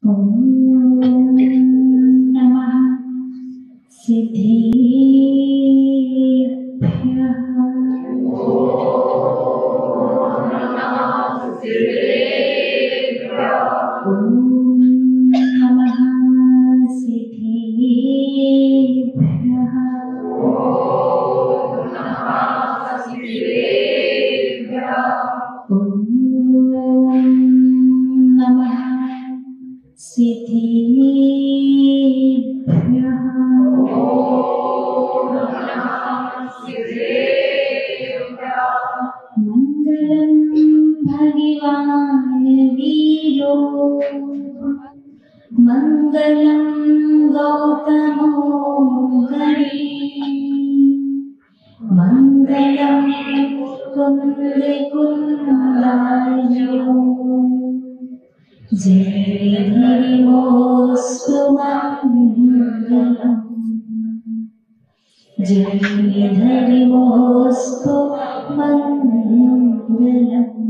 ॐ नमः सिद्धेभ्यः। ॐ नमः सिद्धेभ्यः। ॐ नमः सिद्धेभ्यः। मङ्गलं भगवान् वीरो मङ्गलं गौतमो गणे मङ्गलं कुन्दकुलायो जय धर्मोऽस्तु मङ्गलम् जय धर्मोऽस्तु मङ्गलम्।